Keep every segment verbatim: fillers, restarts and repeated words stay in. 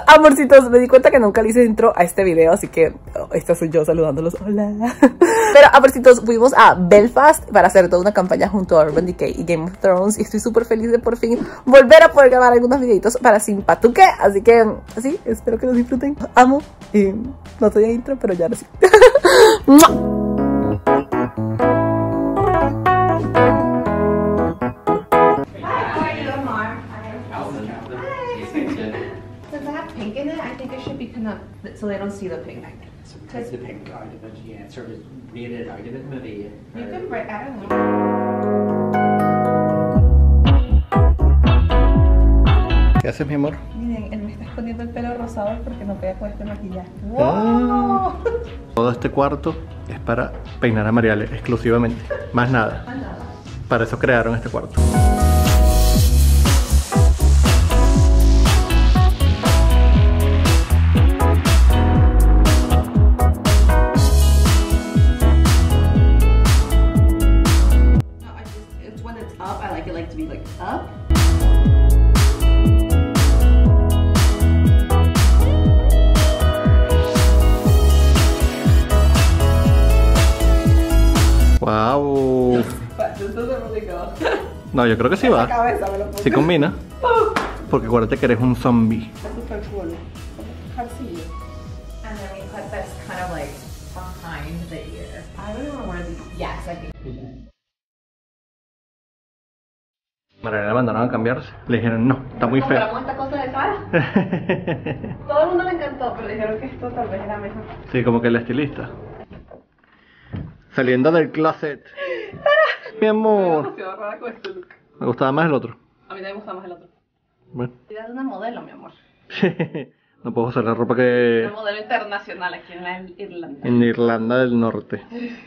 Amorcitos, me di cuenta que nunca le hice intro a este video, así que oh, esta soy yo saludándolos. Hola. Pero amorcitos, fuimos a Belfast para hacer toda una campaña junto a Urban Decay y Game of Thrones. Y estoy súper feliz de por fin volver a poder grabar algunos videitos para Simpatuque. Así que, así, espero que los disfruten. Amo. Y no soy de intro, pero ya lo sí. Pink in it, I think it should be kind of so they don't see the pink. Because the pink out of it, yeah, it's sort of rated out of it, maybe. You can break, I don't know. ¿Qué haces, mi amor? Miren, él me está escondiendo el pelo rosado porque no queda con este maquillaje. ¡Wow! Ah. Todo este cuarto es para peinar a Mariale exclusivamente. Más nada. Más nada. Para eso crearon este cuarto. Wow. No, yo creo que sí va. Sí combina. Porque acuérdate que eres un zombie. Super cool. Jarcillo. And then we put this kind of like behind the ear. I don't know where the yes, I think. Mariale la mandaron a cambiarse. Le dijeron, no, está muy feo. ¿Compramos esta cosa de cara? Todo el mundo le encantó, pero dijeron que esto tal vez era mejor. Sí, como que el estilista. Saliendo del closet. Mi amor. Estoy demasiado rara con este look. Me gustaba más el otro. A mí también me gusta más el otro. Bueno. Eres una modelo, mi amor. No puedo usar la ropa que... Una modelo internacional aquí en la Irlanda. En Irlanda del Norte.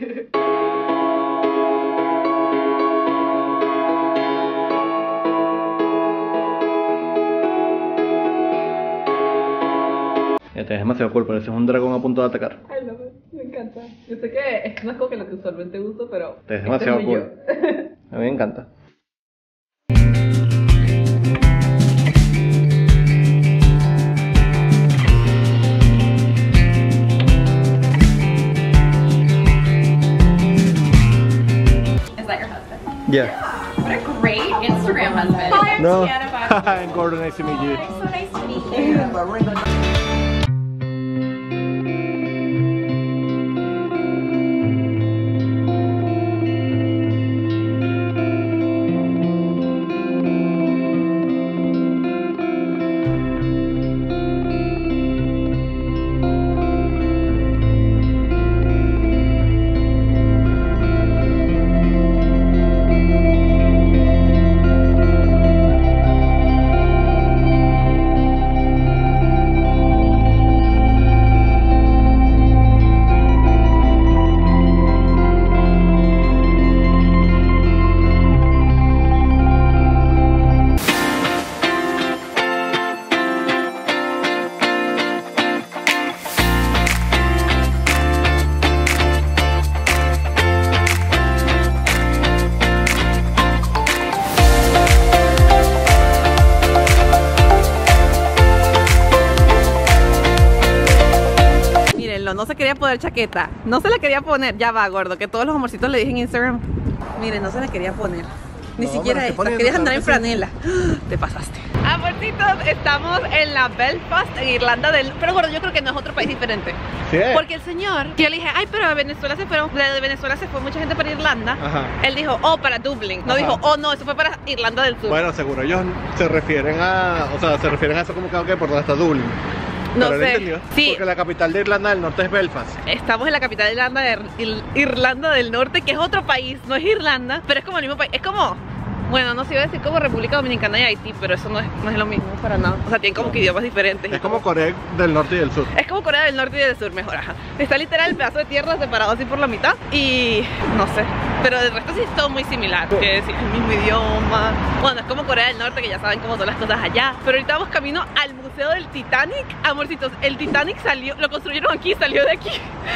Ya te ves demasiado cool, pareces un dragón a punto de atacar. Ay, no, me encanta. Yo sé que es no es como que lo que usualmente uso, pero... Te ves demasiado este es muy cool. A mí me encanta. Is that your husband? Yeah. What a great Instagram husband. Hi, I'm No. Tiana. Hi, Gordon, nice to meet you. Hi, so nice to meet you. No se quería poner chaqueta, no se la quería poner. Ya va, gordo, que todos los amorcitos le dije en Instagram. Miren, no se la quería poner. Ni No, siquiera esta, querías andar en franela. Te pasaste. Amorcitos, estamos en la Belfast, en Irlanda del... Pero gordo, yo creo que no es otro país diferente. Sí es. Porque el señor, que yo le dije, ay, pero a Venezuela se fueron, de Venezuela se fue mucha gente para Irlanda. Ajá. Él dijo, oh, para Dublín. No Ajá. dijo, oh, no, eso fue para Irlanda del Sur. Bueno, seguro ellos se refieren a... O sea, se refieren a eso como que, ok, por donde está Dublín. No Pero él sé. entendió, Sí. Porque la capital de Irlanda del Norte es Belfast. Estamos en la capital de Irlanda, de Ir- Irlanda del Norte, que es otro país, no es Irlanda, pero es como el mismo país. Es como, bueno, no se iba a decir como República Dominicana y Haití, pero eso no es, no es lo mismo para nada. O sea, tienen como que idiomas diferentes. Es como Corea del Norte y del Sur. Es como Corea del Norte y del Sur, mejor, ajá. Está literal el pedazo de tierra separado así por la mitad y no sé, pero del resto sí es todo muy similar, que decir el mismo idioma. Bueno, es como Corea del Norte, que ya saben cómo son las cosas allá. Pero ahorita vamos camino al Museo del Titanic. Amorcitos, el Titanic salió, lo construyeron aquí, salió de aquí.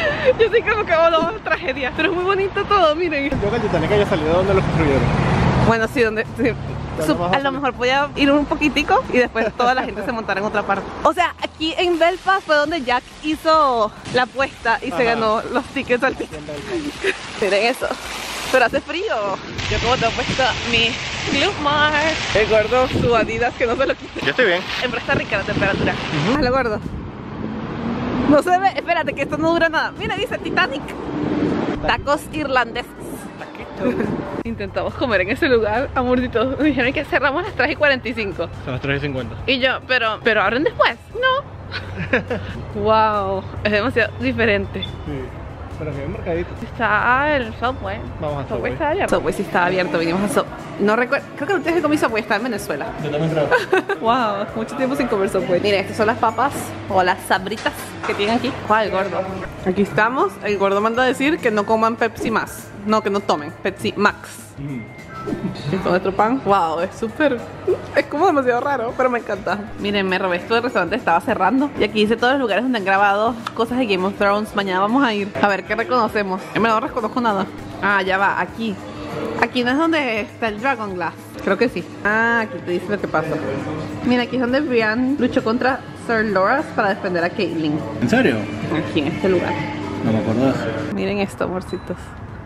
Yo sé como que, oh no, tragedia. Pero es muy bonito todo, miren. Creo que el Titanic haya salido de donde lo construyeron. Bueno, sí, donde, sí, Su- a lo mejor podía ir un poquitico y después toda la gente se montara en otra parte. O sea, aquí en Belfast fue donde Jack hizo la apuesta y Ajá. se ganó los tickets al Titanic. Miren eso. Pero hace frío. Yo como te he puesto mi Club Mar. El gordo, su Adidas que no se lo quita. Yo estoy bien. Siempre está rica la temperatura. Uh-huh. Hazlo, gordo. No se ve, espérate que esto no dura nada. Mira, dice Titanic. Tacos irlandeses. Intentamos comer en ese lugar, amorcito. Me dijeron que cerramos a las tres y cuarenta y cinco. Son las tres y cincuenta. Y yo, pero, pero abren después. No. Wow, es demasiado diferente. Sí. Pero aquí hay un mercadito. Está el Subway. Vamos a Subway. Subway. Está abierto. Subway sí está abierto, vinimos a Subway. No recuerdo, creo que la última vez que comí Subway estaba en Venezuela. Yo también creo. Wow, mucho tiempo sin comer Subway. Miren, estas son las papas o las sabritas que tienen aquí. Wow, el gordo. Aquí estamos, el gordo manda a decir que no coman Pepsi más. No, que no tomen Pepsi Max. Mm. Esto nuestro pan. Wow, es súper... Es como demasiado raro, pero me encanta. Miren, me robé esto del restaurante, estaba cerrando. Y aquí dice todos los lugares donde han grabado cosas de Game of Thrones. Mañana vamos a ir a ver qué reconocemos. En verdad no reconozco nada. Ah, ya va, aquí. Aquí no es donde está el Dragon Glass. Creo que sí. Ah, aquí te dice lo que pasa. Mira, aquí es donde Brian luchó contra Sir Loras para defender a Caitlyn. ¿En serio? Aquí, en este lugar. No me acuerdo de eso. Miren esto, amorcitos.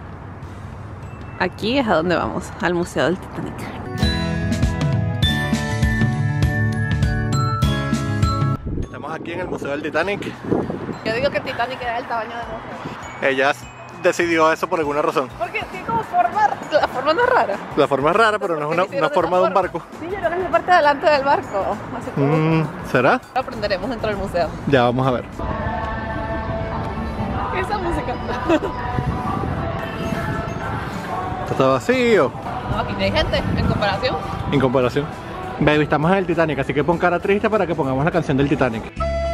Aquí es a donde vamos, al Museo del Titanic. Estamos aquí en el Museo del Titanic. Yo digo que el Titanic era el tamaño del museo. Ella decidió eso por alguna razón. Porque tiene como forma, la forma no es rara. La forma es rara, pero no es una, una forma de un barco. Sí, yo creo que es la parte de adelante del barco. Así que mm, ¿será? lo aprenderemos dentro del museo. Ya, vamos a ver. Esa música. Está vacío. No, aquí no hay gente, en comparación. En comparación. Baby, estamos en el Titanic, así que pon cara triste para que pongamos la canción del Titanic.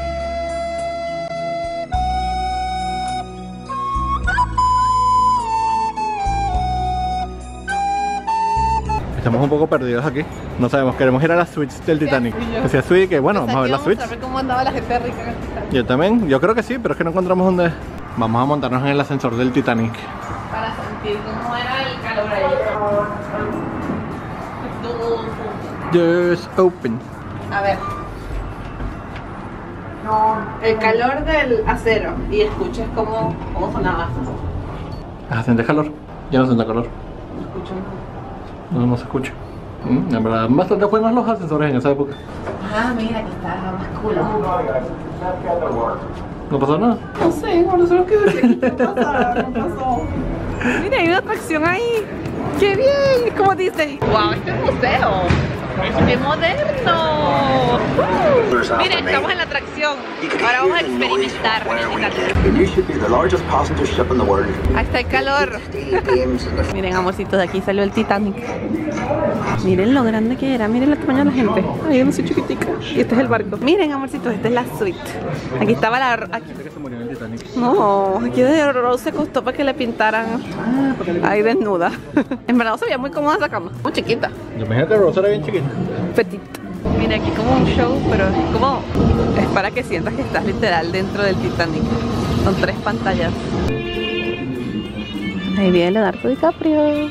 Estamos un poco perdidos aquí. No sabemos, queremos ir a las suites del Titanic. Decía suite que bueno, vamos a ver las suites. Vamos a ver cómo andaba la gente rica en el Titanic. Yo también, yo creo que sí, pero es que no encontramos dónde. Vamos a montarnos en el ascensor del Titanic. Para sentir cómo era el calor ahí. Just open. A ver. El calor del acero. Y escuches cómo, cómo sonaba. Ah, ¿sientes calor? Ya no siento calor. No escucho nada. No, no se escucha. Mm, en verdad, bastante buenos los ascensores en esa época. Ah, mira, aquí está lo más cool. ¿No pasó nada? No sé, bueno, solo que decir que no pasó, no pasó. Mira, hay una atracción ahí. ¡Qué bien! ¿Cómo dice? ¡Wow! ¡Este es museo! ¡Qué moderno! Uh, mira, estamos en la atracción. Ahora vamos a experimentar en el Titanic. Ahí está el calor. Miren, amorcitos, de aquí salió el Titanic. Miren lo grande que era, miren el tamaño de la gente. Ay, yo no soy chiquitica. Y este es el barco. Miren, amorcitos, esta es la suite. Aquí estaba la... Aquí. No, aquí de Rose se costó para que le pintaran ahí desnuda. En verdad se veía muy cómoda esa cama, muy chiquita. Yo imagino que Rose era bien chiquita. Petit. Mira, aquí como un show, pero es como... Es para que sientas que estás literal dentro del Titanic. Son tres pantallas. Ahí viene Leonardo DiCaprio.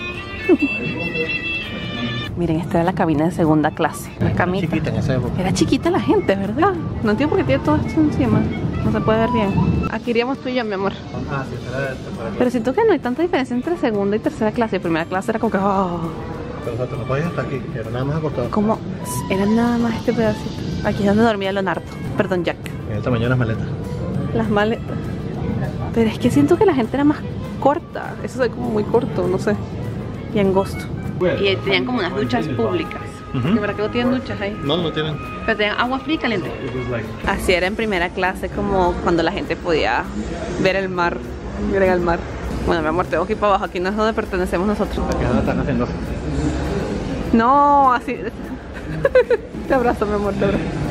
Miren, esta era la cabina de segunda clase. La camita. Chiquita en esa época. Era chiquita la gente, ¿verdad? No entiendo por qué tiene todo esto encima. No se puede ver bien. Aquí iríamos tú y yo, mi amor. Ah, sí, será esta. Pero siento que no hay tanta diferencia entre segunda y tercera clase. Y primera clase era como que... Oh. Pero o sea, tú no podías estar aquí, era nada más acostado. Como... Era nada más este pedacito. Aquí es donde dormía Leonardo. Perdón, Jack. En el tamaño de las maletas. Las maletas. Pero es que siento que la gente era más corta. Eso es como muy corto, no sé. Y angosto. Y tenían como unas duchas públicas. Uh-huh. ¿De verdad que no tienen duchas ahí? No, no tienen. Pero tenían agua fría y caliente. Así era en primera clase, como cuando la gente podía ver el mar. Miren el mar. Bueno, mi amor, tengo que ir para abajo. Aquí no es donde pertenecemos nosotros. ¿Qué están haciendo? No, así. Te abrazo, mi amor, te abrazo.